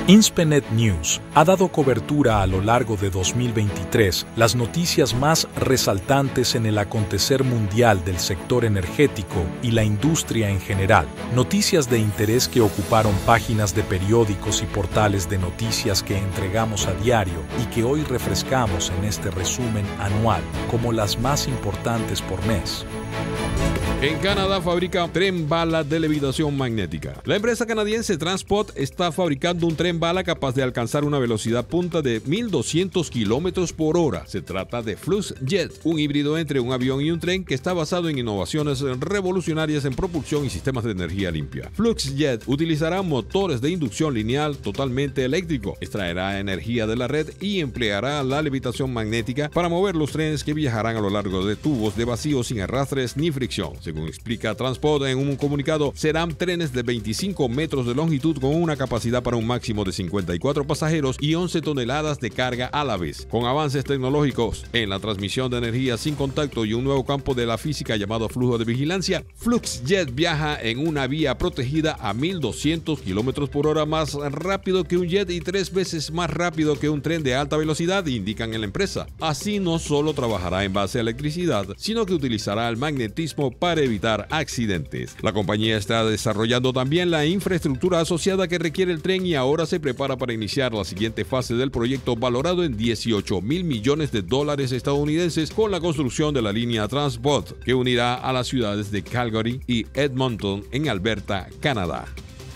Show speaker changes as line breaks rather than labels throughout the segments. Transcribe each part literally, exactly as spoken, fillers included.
INSPENET News ha dado cobertura a lo largo de dos mil veintitrés las noticias más resaltantes en el acontecer mundial del sector energético y la industria en general. Noticias de interés que ocuparon páginas de periódicos y portales de noticias que entregamos a diario y que hoy refrescamos en este resumen anual como las más importantes por mes.
En Canadá fabrica tren bala de levitación magnética. La empresa canadiense Transport está fabricando un tren bala capaz de alcanzar una velocidad punta de mil doscientos kilómetros por hora. Se trata de FluxJet, un híbrido entre un avión y un tren que está basado en innovaciones revolucionarias en propulsión y sistemas de energía limpia. FluxJet utilizará motores de inducción lineal totalmente eléctrico, extraerá energía de la red y empleará la levitación magnética para mover los trenes que viajarán a lo largo de tubos de vacío sin arrastres ni fricción. Según explica Transport en un comunicado, serán trenes de veinticinco metros de longitud con una capacidad para un máximo de cincuenta y cuatro pasajeros y once toneladas de carga a la vez. Con avances tecnológicos en la transmisión de energía sin contacto y un nuevo campo de la física llamado flujo de vigilancia, FluxJet viaja en una vía protegida a mil doscientos kilómetros por hora más rápido que un jet y tres veces más rápido que un tren de alta velocidad, indican en la empresa. Así no solo trabajará en base a electricidad, sino que utilizará el magnetismo para evitar accidentes. La compañía está desarrollando también la infraestructura asociada que requiere el tren y ahora se prepara para iniciar la siguiente fase del proyecto valorado en dieciocho mil millones de dólares estadounidenses con la construcción de la línea Transport que unirá a las ciudades de Calgary y Edmonton en Alberta, Canadá.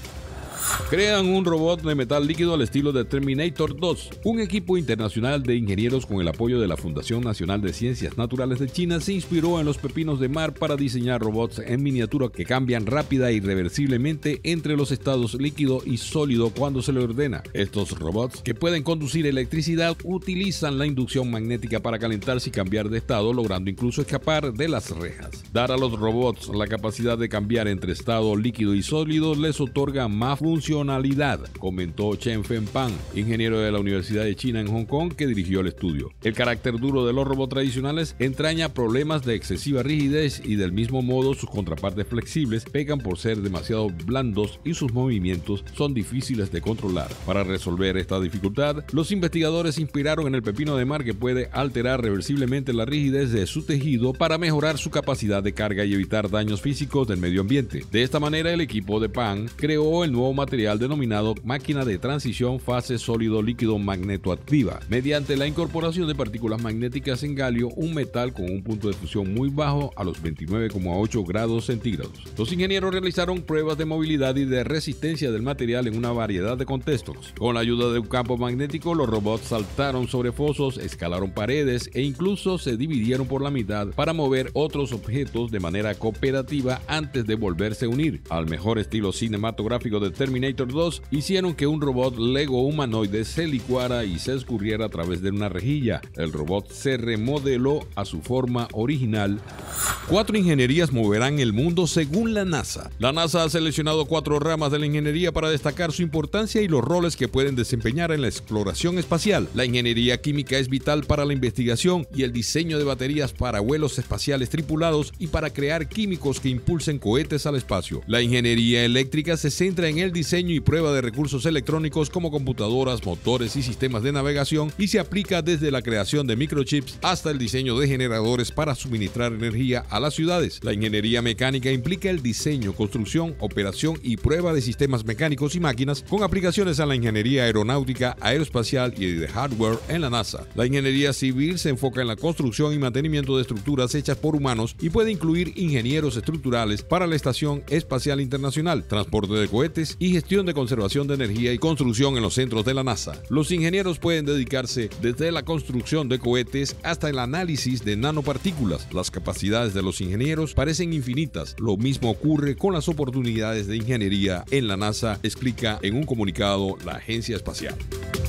Crean un robot de metal líquido al estilo de Terminator dos. Un equipo internacional de ingenieros con el apoyo de la Fundación Nacional de Ciencias Naturales de China se inspiró en los pepinos de mar para diseñar robots en miniatura que cambian rápida e irreversiblemente entre los estados líquido y sólido cuando se le ordena. Estos robots, que pueden conducir electricidad, utilizan la inducción magnética para calentarse y cambiar de estado, logrando incluso escapar de las rejas. Dar a los robots la capacidad de cambiar entre estado líquido y sólido les otorga más funcionalidad, comentó Chen Fengpan, ingeniero de la Universidad de China en Hong Kong que dirigió el estudio. El carácter duro de los robots tradicionales entraña problemas de excesiva rigidez y del mismo modo sus contrapartes flexibles pecan por ser demasiado blandos y sus movimientos son difíciles de controlar. Para resolver esta dificultad, los investigadores se inspiraron en el pepino de mar que puede alterar reversiblemente la rigidez de su tejido para mejorar su capacidad de carga y evitar daños físicos del medio ambiente. De esta manera, el equipo de Pan creó el nuevo material material denominado máquina de transición fase sólido-líquido magnetoactiva, mediante la incorporación de partículas magnéticas en galio, un metal con un punto de fusión muy bajo a los veintinueve coma ocho grados centígrados. Los ingenieros realizaron pruebas de movilidad y de resistencia del material en una variedad de contextos. Con la ayuda de un campo magnético, los robots saltaron sobre fosos, escalaron paredes e incluso se dividieron por la mitad para mover otros objetos de manera cooperativa antes de volverse a unir. Al mejor estilo cinematográfico de Terminator dos, hicieron que un robot Lego humanoide se licuara y se escurriera a través de una rejilla. El robot se remodeló a su forma original. Cuatro ingenierías moverán el mundo según la NASA. La NASA ha seleccionado cuatro ramas de la ingeniería para destacar su importancia y los roles que pueden desempeñar en la exploración espacial. La ingeniería química es vital para la investigación y el diseño de baterías para vuelos espaciales tripulados y para crear químicos que impulsen cohetes al espacio. La ingeniería eléctrica se centra en el diseño y prueba de recursos electrónicos como computadoras, motores y sistemas de navegación y se aplica desde la creación de microchips hasta el diseño de generadores para suministrar energía a las ciudades. La ingeniería mecánica implica el diseño, construcción, operación y prueba de sistemas mecánicos y máquinas con aplicaciones a la ingeniería aeronáutica, aeroespacial y de hardware en la NASA. La ingeniería civil se enfoca en la construcción y mantenimiento de estructuras hechas por humanos y puede incluir ingenieros estructurales para la Estación Espacial Internacional, transporte de cohetes y gestión de conservación de energía y construcción en los centros de la NASA. Los ingenieros pueden dedicarse desde la construcción de cohetes hasta el análisis de nanopartículas. Las capacidades de los ingenieros parecen infinitas. Lo mismo ocurre con las oportunidades de ingeniería en la NASA, explica en un comunicado la agencia espacial.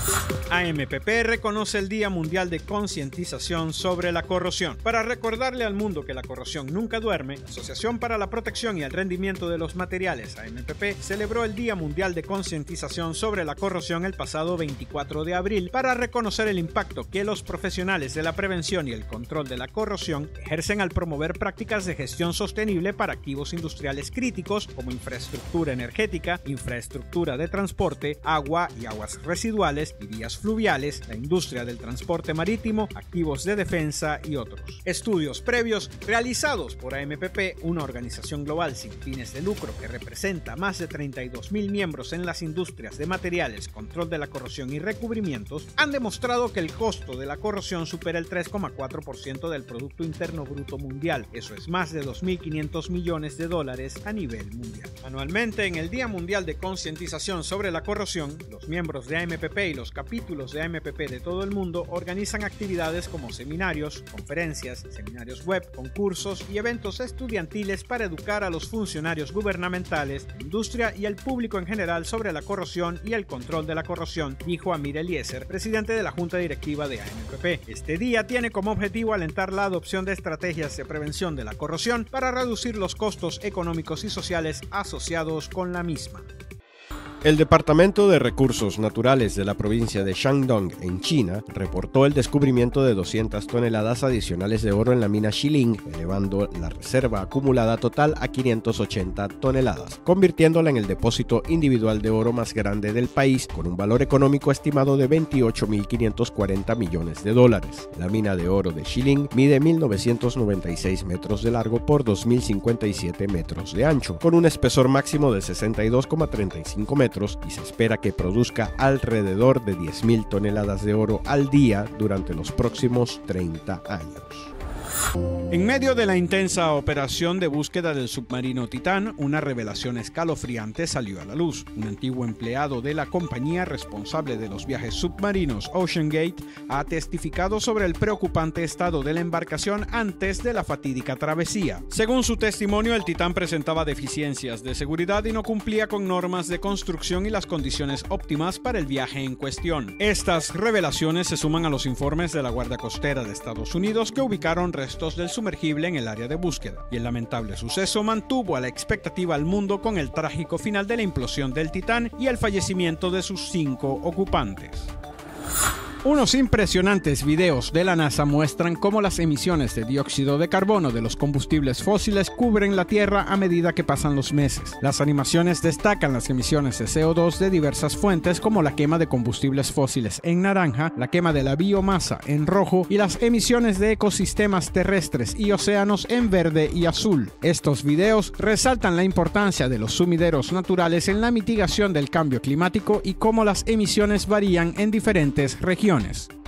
A M P P reconoce el Día Mundial de Concientización sobre la Corrosión. Para recordarle al mundo que la corrosión nunca duerme, la Asociación para la Protección y el Rendimiento de los Materiales, A M P P, celebró el Día Mundial de Concientización sobre la Corrosión el pasado veinticuatro de abril para reconocer el impacto que los profesionales de la prevención y el control de la corrosión ejercen al promover prácticas de gestión sostenible para activos industriales críticos como infraestructura energética, infraestructura de transporte, agua y aguas residuales y vías fluviales, la industria del transporte marítimo, activos de defensa y otros. Estudios previos realizados por A M P P, una organización global sin fines de lucro que representa más de treinta y dos mil miembros en las industrias de materiales, control de la corrosión y recubrimientos, han demostrado que el costo de la corrosión supera el tres coma cuatro por ciento del Producto Interno Bruto Mundial. Eso es más de dos mil quinientos millones de dólares a nivel mundial. Anualmente, en el Día Mundial de Concientización sobre la Corrosión, los miembros de A M P P y los capítulos de A M P P de todo el mundo organizan actividades como seminarios, conferencias, seminarios web, concursos y eventos estudiantiles para educar a los funcionarios gubernamentales, la industria y el público en general sobre la corrosión y el control de la corrosión, dijo Amir Eliezer, presidente de la Junta Directiva de A M P P. Este día tiene como objetivo alentar la adopción de estrategias de prevención de la corrosión para reducir los costos económicos y sociales asociados con la misma.
El Departamento de Recursos Naturales de la provincia de Shandong, en China, reportó el descubrimiento de doscientas toneladas adicionales de oro en la mina Xiling, elevando la reserva acumulada total a quinientas ochenta toneladas, convirtiéndola en el depósito individual de oro más grande del país, con un valor económico estimado de veintiocho mil quinientos cuarenta millones de dólares. La mina de oro de Xiling mide mil novecientos noventa y seis metros de largo por dos mil cincuenta y siete metros de ancho, con un espesor máximo de sesenta y dos coma treinta y cinco metros, y se espera que produzca alrededor de diez mil toneladas de oro al día durante los próximos treinta años.
En medio de la intensa operación de búsqueda del submarino Titán, una revelación escalofriante salió a la luz. Un antiguo empleado de la compañía responsable de los viajes submarinos OceanGate ha testificado sobre el preocupante estado de la embarcación antes de la fatídica travesía. Según su testimonio, el Titán presentaba deficiencias de seguridad y no cumplía con normas de construcción y las condiciones óptimas para el viaje en cuestión. Estas revelaciones se suman a los informes de la Guardia Costera de Estados Unidos, que ubicaron restos del sumergible en el área de búsqueda, y el lamentable suceso mantuvo a la expectativa al mundo con el trágico final de la implosión del Titán y el fallecimiento de sus cinco ocupantes. Unos impresionantes videos de la NASA muestran cómo las emisiones de dióxido de carbono de los combustibles fósiles cubren la Tierra a medida que pasan los meses. Las animaciones destacan las emisiones de C O dos de diversas fuentes, como la quema de combustibles fósiles en naranja, la quema de la biomasa en rojo y las emisiones de ecosistemas terrestres y océanos en verde y azul. Estos videos resaltan la importancia de los sumideros naturales en la mitigación del cambio climático y cómo las emisiones varían en diferentes regiones.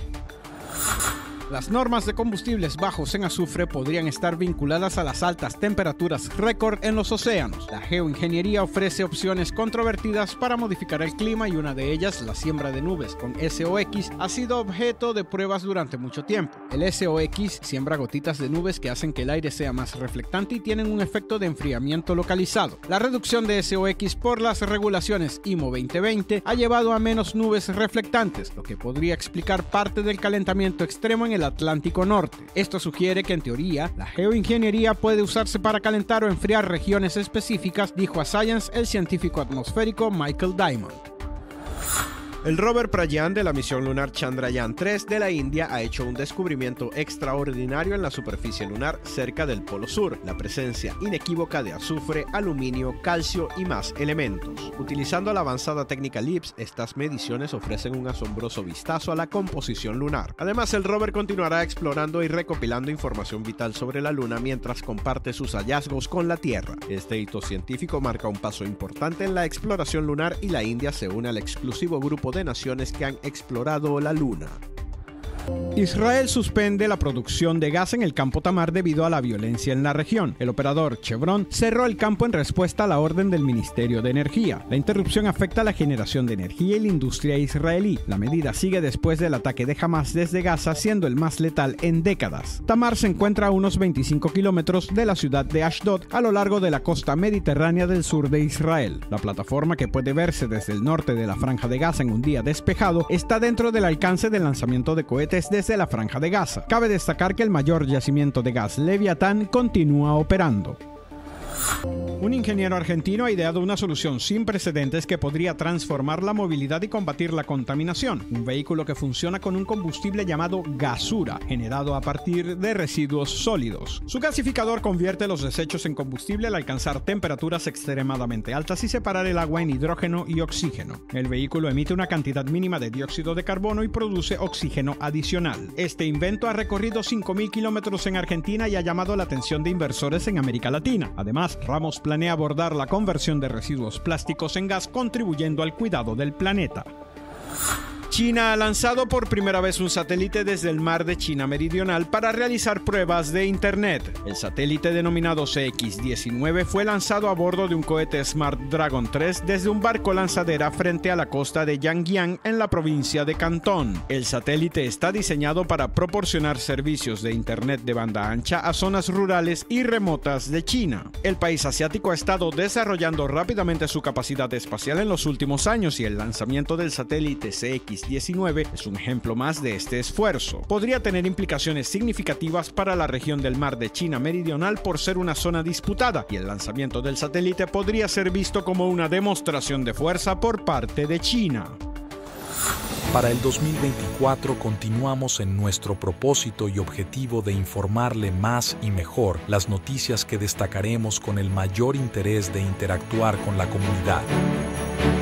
Las normas de combustibles bajos en azufre podrían estar vinculadas a las altas temperaturas récord en los océanos. La geoingeniería ofrece opciones controvertidas para modificar el clima, y una de ellas, la siembra de nubes con S O X, ha sido objeto de pruebas durante mucho tiempo. El S O X siembra gotitas de nubes que hacen que el aire sea más reflectante y tienen un efecto de enfriamiento localizado. La reducción de S O X por las regulaciones I M O veinte veinte ha llevado a menos nubes reflectantes, lo que podría explicar parte del calentamiento extremo en el Atlántico Norte. Esto sugiere que, en teoría, la geoingeniería puede usarse para calentar o enfriar regiones específicas, dijo a Science el científico atmosférico Michael Diamond. El rover Pragyan de la misión lunar Chandrayaan tres de la India ha hecho un descubrimiento extraordinario en la superficie lunar cerca del Polo Sur: la presencia inequívoca de azufre, aluminio, calcio y más elementos. Utilizando la avanzada técnica L I P S, estas mediciones ofrecen un asombroso vistazo a la composición lunar. Además, el rover continuará explorando y recopilando información vital sobre la Luna mientras comparte sus hallazgos con la Tierra. Este hito científico marca un paso importante en la exploración lunar, y la India se une al exclusivo grupo de naciones que han explorado la Luna. Israel suspende la producción de gas en el campo Tamar debido a la violencia en la región. El operador Chevron cerró el campo en respuesta a la orden del Ministerio de Energía. La interrupción afecta a la generación de energía y la industria israelí. La medida sigue después del ataque de Hamas desde Gaza, siendo el más letal en décadas. Tamar se encuentra a unos veinticinco kilómetros de la ciudad de Ashdod, a lo largo de la costa mediterránea del sur de Israel. La plataforma, que puede verse desde el norte de la Franja de Gaza en un día despejado, está dentro del alcance del lanzamiento de cohetes desde de la Franja de Gaza. Cabe destacar que el mayor yacimiento de gas Leviatán continúa operando. Un ingeniero argentino ha ideado una solución sin precedentes que podría transformar la movilidad y combatir la contaminación. Un vehículo que funciona con un combustible llamado gasura, generado a partir de residuos sólidos. Su gasificador convierte los desechos en combustible al alcanzar temperaturas extremadamente altas y separar el agua en hidrógeno y oxígeno. El vehículo emite una cantidad mínima de dióxido de carbono y produce oxígeno adicional. Este invento ha recorrido cinco mil kilómetros en Argentina y ha llamado la atención de inversores en América Latina. Además, Ramos planea abordar la conversión de residuos plásticos en gas, contribuyendo al cuidado del planeta. China ha lanzado por primera vez un satélite desde el mar de China Meridional para realizar pruebas de Internet. El satélite denominado C X diecinueve fue lanzado a bordo de un cohete Smart Dragon tres desde un barco lanzadera frente a la costa de Yangyang en la provincia de Cantón. El satélite está diseñado para proporcionar servicios de Internet de banda ancha a zonas rurales y remotas de China. El país asiático ha estado desarrollando rápidamente su capacidad espacial en los últimos años y el lanzamiento del satélite C X diecinueve es un ejemplo más de este esfuerzo. Podría tener implicaciones significativas para la región del mar de China Meridional por ser una zona disputada, y el lanzamiento del satélite podría ser visto como una demostración de fuerza por parte de China.
Para el dos mil veinticuatro continuamos en nuestro propósito y objetivo de informarle más y mejor las noticias que destacaremos con el mayor interés de interactuar con la comunidad.